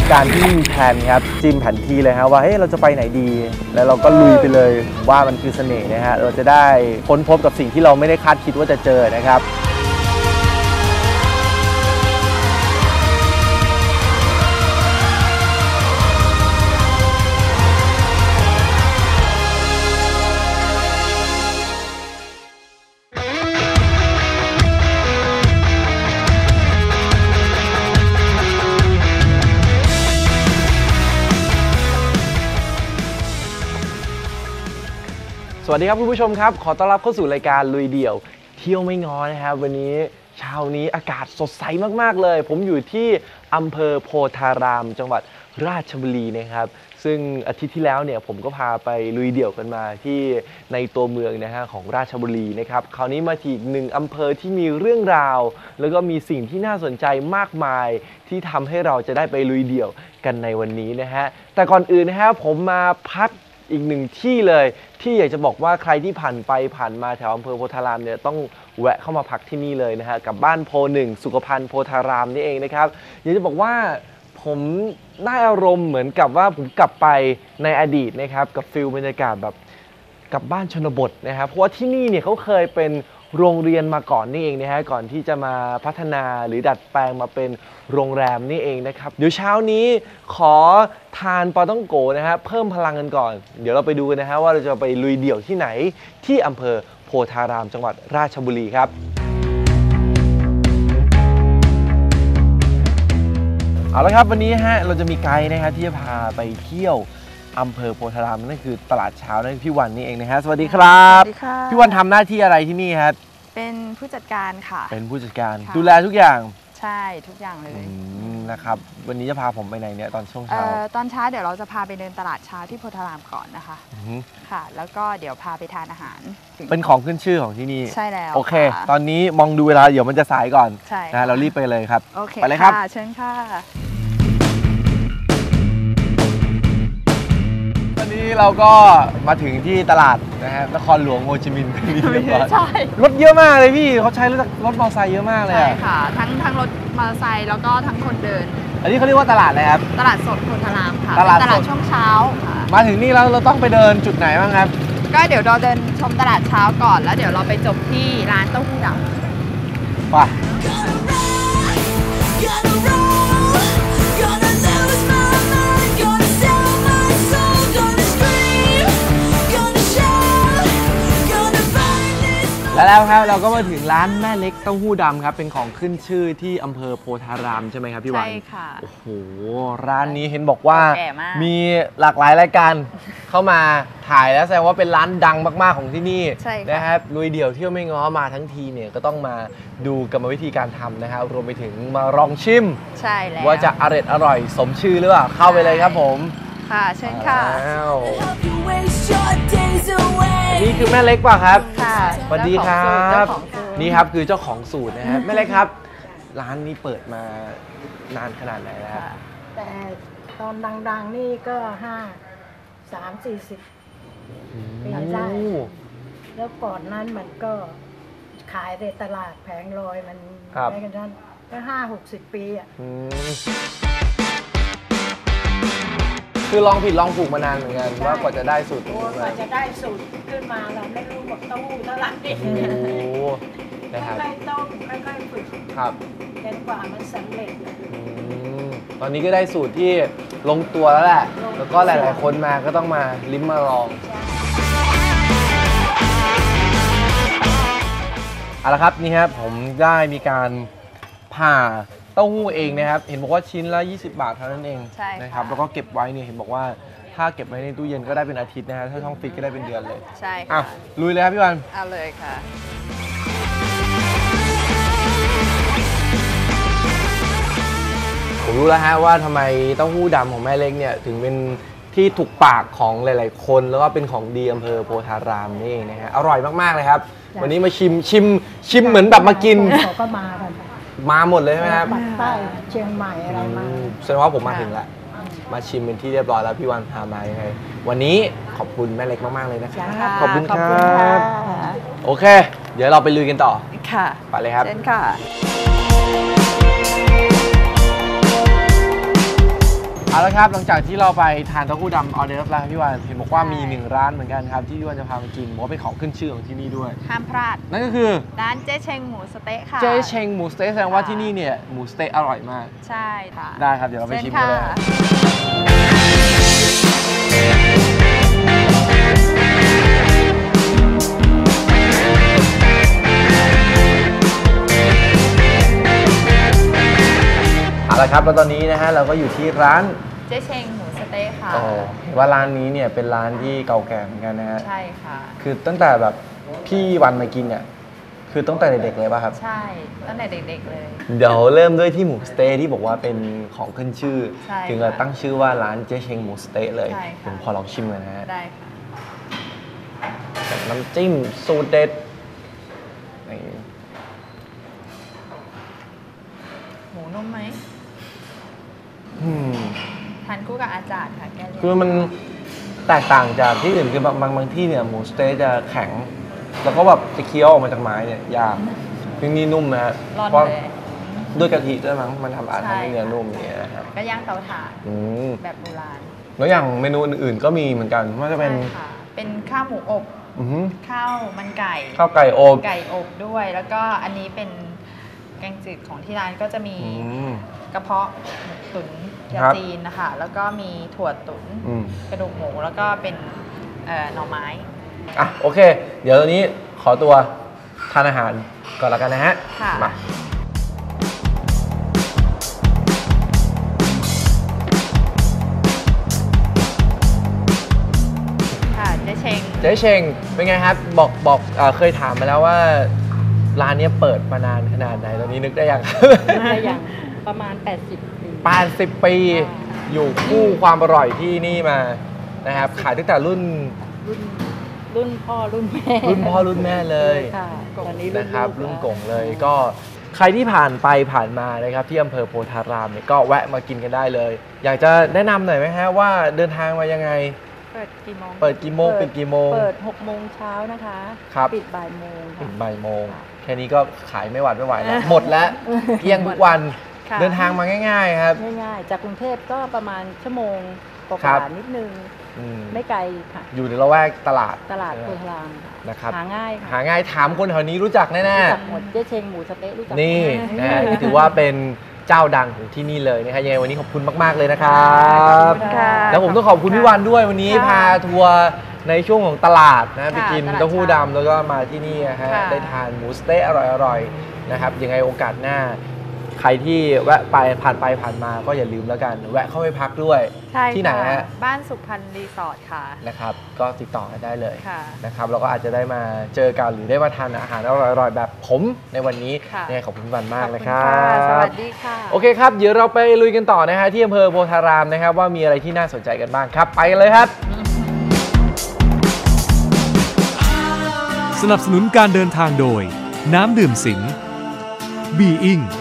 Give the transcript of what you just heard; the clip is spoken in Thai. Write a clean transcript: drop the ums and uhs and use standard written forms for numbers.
การที่มีแผนครับจิ้มแผนที่เลยฮะว่าเฮ้ยเราจะไปไหนดีแล้วเราก็ลุยไปเลยว่ามันคือเสน่ห์นะฮะเราจะได้ค้นพบกับสิ่งที่เราไม่ได้คาดคิดว่าจะเจอนะครับสวัสดีครับคุณผู้ชมครับขอต้อนรับเข้าสู่รายการลุยเดี่ยวเที่ยวไม่ง้อนะครับวันนี้เช้านี้อากาศสดใสมากๆเลยผมอยู่ที่อำเภอโพธารามจังหวัดราชบุรีนะครับซึ่งอาทิตย์ที่แล้วเนี่ยผมก็พาไปลุยเดี่ยวกันมาที่ในตัวเมืองนะฮะของราชบุรีนะครับคราวนี้มาที่อีกหนึ่งอำเภอที่มีเรื่องราวแล้วก็มีสิ่งที่น่าสนใจมากมายที่ทำให้เราจะได้ไปลุยเดี่ยวกันในวันนี้นะฮะแต่ก่อนอื่นนะฮะผมมาพักอีกหนึ่งที่เลยที่อยากจะบอกว่าใครที่ผ่านไปผ่านมาแถวอำเภอโพธารามเนี่ยต้องแวะเข้ามาพักที่นี่เลยนะฮะกับบ้านโพหนึ่งสุขภัณฑ์โพธารามนี่เองนะครับอยากจะบอกว่าผมได้อารมณ์เหมือนกับว่าผมกลับไปในอดีตนะครับกับฟิลบรรยากาศแบบกับบ้านชนบทนะครับเพราะว่าที่นี่เนี่ยเขาเคยเป็นโรงเรียนมาก่อนนี่เองนะฮะก่อนที่จะมาพัฒนาหรือดัดแปลงมาเป็นโรงแรมนี่เองนะครับเดี๋ยวเช้านี้ขอทานปาต้องโกนะฮะเพิ่มพลังกันก่อนเดี๋ยวเราไปดูกันนะฮะว่าเราจะไปลุยเดี่ยวที่ไหนที่อำเภอโพธารามจังหวัดราชบุรีครับเอาละครับวันนี้ฮะเราจะมีไกด์นะฮะที่จะพาไปเที่ยวอำเภอโพธารามนั่นคือตลาดเช้านั่นพี่วันนี่เองนะฮะสวัสดีครับสวัสดีค่ะพี่วันทำหน้าที่อะไรที่นี่ครับเป็นผู้จัดการค่ะเป็นผู้จัดการดูแลทุกอย่างใช่ทุกอย่างเลยนะครับวันนี้จะพาผมไปไหนเนี่ยตอนช่วงเช้าตอนเช้าเดี๋ยวเราจะพาไปเดินตลาดเช้าที่โพธารามก่อนนะคะค่ะแล้วก็เดี๋ยวพาไปทานอาหารเป็นของขึ้นชื่อของที่นี่ใช่แล้วโอเคตอนนี้มองดูเวลาเดี๋ยวมันจะสายก่อนใช่นะเรารีบไปเลยครับโอเคไปเลยครับเชิญค่ะวันนี้เราก็มาถึงที่ตลาดนะฮะนครหลวงโฮจิมินห์เป็นที่เรียบร้อยรถเยอะมากเลยพี่เขาใช้รถมอเตอร์ไซค์เยอะมากเลยใช่ค่ะทั้งรถมอเตอร์ไซค์แล้วก็ทั้งคนเดินอันนี้เขาเรียกว่าตลาดอะไรครับตลาดสดโพธารามค่ะตลาดช่วงเช้าค่ะมาถึงนี่แล้วเราต้องไปเดินจุดไหนบ้างครับก็เดี๋ยวเราเดินชมตลาดเช้าก่อนแล้วเดี๋ยวเราไปจบที่ร้านเต้าหู้ดำไปแล้วครับเราก็มาถึงร้านแม่เล็กเต้าหู้ดำครับเป็นของขึ้นชื่อที่อำเภอโพธารามใช่ไหมครับพี่วันใช่ค่ะโอ้โหร้านนี้เห็นบอกว่ามีหลากหลายรายการเข้ามาถ่ายแล้วแสดงว่าเป็นร้านดังมากๆของที่นี่นะครับลุยเดี่ยวเที่ยวไม่ง้อมาทั้งทีเนี่ยก็ต้องมาดูกรรมวิธีการทำนะครับรวมไปถึงมาลองชิมใช่แล้วว่าจะอร่อยสมชื่อหรือเปล่าเข้าไปเลยครับผมค่ะเชิญค่ะนี่คือแม่เล็กป่ะครับค่ะสวัสดีครับนี่ครับคือเจ้าของสูตรนะครับแม่เล็กครับร้านนี้เปิดมานานขนาดไหนแล้วครับแต่ตอนดังๆนี่ก็30-40 ปีได้แล้วก่อนนั้นมันก็ขายในตลาดแผงลอยมันได้กันนั้นก็50-60 ปีอ่ะคือลองผิดลองถูกมานานเหมือนกันว่ากว่าจะได้สูตรนี้กว่าจะได้สูตรขึ้นมาเราไม่รู้บอกเต้าหู้เท่าไหร่นะครับค่อยๆต้มค่อยๆฝึกครับจนกว่ามันสำเร็จตอนนี้ก็ได้สูตรที่ลงตัวแล้วแหละแล้วก็หลายๆคนมาก็ต้องมาลิ้มมาลองเอาละครับนี่ครับผมได้มีการผ่าเต้าหู้เองนะครับเห็นบอกว่าชิ้นละ20 บาทเท่านั้นเองนะครับแล้วก็เก็บไว้เนี่ยเห็นบอกว่าถ้าเก็บไว้ในตู้เย็นก็ได้เป็นอาทิตย์นะฮะถ้าช่องฟิตก็ได้เป็นเดือนเลยใช่ค่ะลุยเลยครับพี่วันเอาเลยค่ะผมรู้แล้วฮะว่าทำไมเต้าหู้ดำของแม่เล็กเนี่ยถึงเป็นที่ถูกปากของหลายๆคนแล้วก็เป็นของดีอำเภอโพธารามนี่เองนะฮะอร่อยมากๆเลยครับวันนี้มาชิมเหมือนแบบมากินเขาก็มากันมาหมดเลยใช่ไหมครับใต้เชียงใหม่อะไรมาแสดงว่าผมมาถึงแล้วมาชิมเป็นที่เรียบร้อยแล้วพี่วันพามาให้วันนี้ขอบคุณแม่เล็กมากๆเลยนะครับขอบคุณครับโอเคเดี๋ยวเราไปลุยกันต่อค่ะไปเลยครับเชิญค่ะเอาละครับหลังจากที่เราไปทานเต้าหู้ดำออเดอร์ฟแล้วพี่วานเห็นบอกว่ามี1ร้านเหมือนกันครับที่พี่วานจะพาไปกินบอกว่าเป็นของขึ้นชื่อของที่นี่ด้วยห้ามพลาดนั่นก็คือร้านเจ๊เชงหมูสะเต๊ะค่ะเจ๊เชงหมูสเต๊ะแสดงว่าที่นี่เนี่ยหมูสเต๊ะอร่อยมากใช่ค่ะได้ครับเดี๋ยวเราไปชิมกันเลย เอาละครับแล้วตอนนี้นะฮะเราก็อยู่ที่ร้านเจ๊เชงหมูสะเต๊ะค่ะเห็นว่าร้านนี้เนี่ยเป็นร้านที่เก่าแก่เหมือนกันนะฮะใช่ค่ะคือตั้งแต่แบบพี่วันมากินเนี่ยคือตั้งแต่เด็กๆเลยป่ะครับใช่ตั้งแต่เด็กๆเลยเดี๋ยวเริ่มด้วยที่หมูสเต๊ะที่บอกว่าเป็นของขึ้นชื่อใช่ถึงกับตั้งชื่อว่าร้านเจ๊เชงหมูสเต๊ะเลยใช่ค่ะผมขอลองชิมกันนะฮะได้ค่ะน้ำจิ้มสูตรเด็ดนี่หมูนุ่มไหมอืมทานคู่กับอาจารย์ค่ะแก้เลี่ยนคือมันแตกต่างจากที่อื่นคือบางที่เนี่ยหมูสเต๊ะจะแข็ง แล้วก็แบบจะเคี้ยวออกมาจากไม้เนี่ยยากนี่นุ่มนะฮะร่อนเพราะเลยด้วยกะทิด้วยมั้งมันทำอาจใช่ทำให้เนื้อนุ่มอย่างเงี้ยนะฮะก็ย่างเตาถ่านอืมแบบโบราณแล้วอย่างเมนูอื่นๆก็มีเหมือนกันว่าจะเป็นใช่ค่ะ เป็นข้าวหมูอบอื้อหือข้าวมันไก่ข้าวไก่อบไก่อบด้วย แล้วก็อันนี้เป็นแกงจืดของที่ร้านก็จะมีอืมกระเพาะหมูตุ๋นยาครับจีนนะคะ แล้วก็มีถั่วตุ๋นอืมกระดูกหมู แล้วก็เป็นหน่อไม้อ่ะโอเค เดี๋ยวตอนนี้ขอตัวทานอาหารก่อนละกันนะฮะค่ะมาค่ะเจ๊เชงเจ๊เชงเป็นไงครับบอกเคยถามมาแล้วว่าร้านเนี้ยเปิดมานานขนาดไหนตอนนี้นึกได้ยังได้อย่างประมาณ 80 ปี 80 ปีอยู่คู่ความอร่อยที่นี่มานะครับขายตั้งแต่รุ่นรุ่นพ่อรุ่นแม่รุ่นพ่อรุ่นแม่เลยค่ะตอนนี้นะครับลูรุ่นแล้วกงเลยก็ใครที่ผ่านไปผ่านมานะครับที่อำเภอโพธารามเนี่ยก็แวะมากินกันได้เลย อยากจะแนะนำหน่อยไหมฮะว่าเดินทางมายังไงเปิดกี่โมงเปิดกี่โมงปิดกี่โมงเปิด6 โมงเช้านะคะครับปิดบ่ายโมงถึค่ะงบ่ายโมงค่ะแค่นี้ก็ขายไม่หวัดไม่ไหวแล้ว หมดแล้วเกลี้ยงทุกวันค่ะเดินทางมาง่าย ๆ ครับง่ายๆ จากกรุงเทพก็ประมาณชั่วโมงกครัว่าบๆนิดนึงอืมไม่ไกลค่ะอยู่ในละแวกตลาดตลาดใช่โพไหมธารามค่ะนะครับหาง่ายหาค่ะง่ายถามคนแถวนี้รู้จักแน่รู้จักหมดเจ๊เชงหมูสะเต๊ะรู้จักๆนี่หมดนะฮะนี่ถือว่าเป็นเจ้าดังของที่นี่เลยนะครับยังไงวันนี้ขอบคุณมากๆเลยนะครัขบอบคุณค่ะแล้วผมต้องขอบคุณพี่วันด้วยวันนี้ค่ะพาทัวร์ในช่วงของตลาดนะไปกินตลาดเต้าหู้ดำแล้วก็มาที่นี่นะฮะค่ะได้ทานหมูสเต๊ะอร่อยๆนะครับยังไงโอกาสหน้า ใครที่แวะไปผ่านมาก็อย่าลืมแล้วกัน แวะเข้าไปพักด้วยใช่ที่ไหนค่ะฮะบ้านสุพรรณรีสอร์ทค่ะนะครับก็ติดต่อกันได้เลยค่ะนะครับเราก็อาจจะได้มาเจอกันหรือได้มาทานอาหารอร่อยๆ แบบผมในวันนี้ค่ะยังไงขอบคุณพี่วันมากขอบนะณครัสบวัสดีค่ะโอเคครับ เดี๋ยวเราไปลุยกันต่อนะฮะที่อำเภอโพธารามนะครับว่ามีอะไรที่น่าสนใจกันบ้างครับ ไปกันเลยครับสนับสนุนการเดินทางโดย น้ำดื่มสิง บีอิง